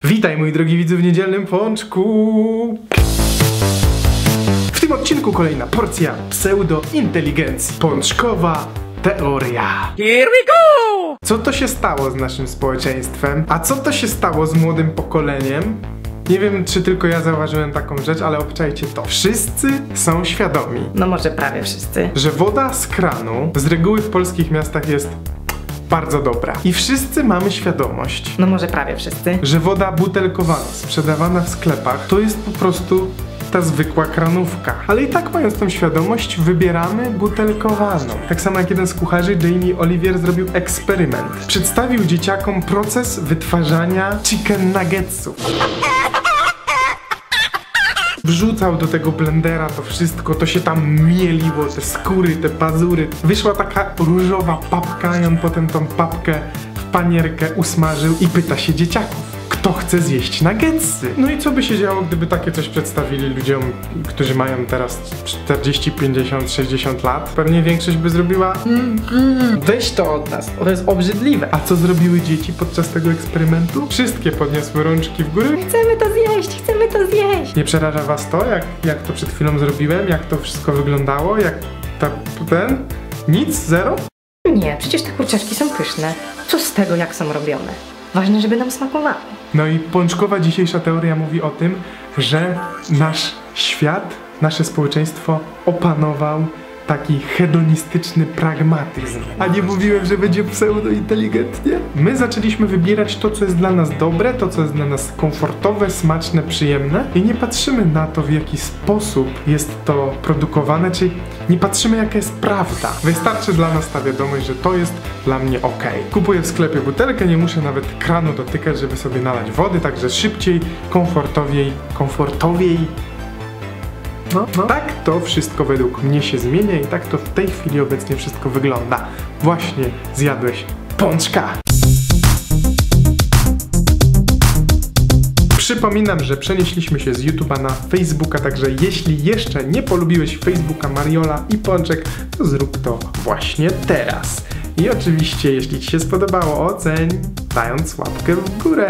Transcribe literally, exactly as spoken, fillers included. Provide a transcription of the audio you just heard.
Witaj, mój drogi widzu, w niedzielnym pączku. W tym odcinku kolejna porcja pseudointeligencji. Pączkowa teoria. Here we go! Co to się stało z naszym społeczeństwem? A co to się stało z młodym pokoleniem? Nie wiem, czy tylko ja zauważyłem taką rzecz, ale obczajcie to. Wszyscy są świadomi, No może prawie wszyscy. że woda z kranu z reguły w polskich miastach jest bardzo dobra. I wszyscy mamy świadomość, No może prawie wszyscy. że woda butelkowana, sprzedawana w sklepach, to jest po prostu ta zwykła kranówka. Ale i tak, mając tą świadomość, wybieramy butelkowaną. Tak samo jak jeden z kucharzy, Jamie Oliver, zrobił eksperyment. Przedstawił dzieciakom proces wytwarzania chicken nuggetsów. Wrzucał do tego blendera to wszystko, to się tam mieliło, te skóry, te pazury. Wyszła taka różowa papka i on potem tą papkę w panierkę usmażył i pyta się dzieciaków, kto chce zjeść nuggetsy? No i co by się działo, gdyby takie coś przedstawili ludziom, którzy mają teraz czterdzieści, pięćdziesiąt, sześćdziesiąt lat? Pewnie większość by zrobiła mm, mm, weź to od nas, to jest obrzydliwe. A co zrobiły dzieci podczas tego eksperymentu? Wszystkie podniosły rączki w górę. Chcemy to zjeść, chcemy to zjeść. Nie przeraża was to, jak, jak to przed chwilą zrobiłem, jak to wszystko wyglądało, jak ta, ten? Nic? Zero? Nie, przecież te kurczaczki są pyszne. Co z tego, jak są robione? Ważne, żeby nam smakowały. No i pączkowa dzisiejsza teoria mówi o tym, że nasz świat, nasze społeczeństwo opanował taki hedonistyczny pragmatyzm. A nie mówiłem, że będzie pseudointeligentnie? My zaczęliśmy wybierać to, co jest dla nas dobre, to, co jest dla nas komfortowe, smaczne, przyjemne i nie patrzymy na to, w jaki sposób jest to produkowane, czyli nie patrzymy, jaka jest prawda. Wystarczy dla nas ta wiadomość, że to jest dla mnie ok. Kupuję w sklepie butelkę, nie muszę nawet kranu dotykać, żeby sobie nalać wody, także szybciej, komfortowiej, komfortowiej. No, no. Tak to wszystko według mnie się zmienia i tak to w tej chwili obecnie wszystko wygląda. Właśnie zjadłeś pączka. Przypominam, że przenieśliśmy się z YouTube'a na Facebooka, także jeśli jeszcze nie polubiłeś Facebooka Mariola i Pączek, to zrób to właśnie teraz. I oczywiście, jeśli ci się spodobało, oceń, dając łapkę w górę.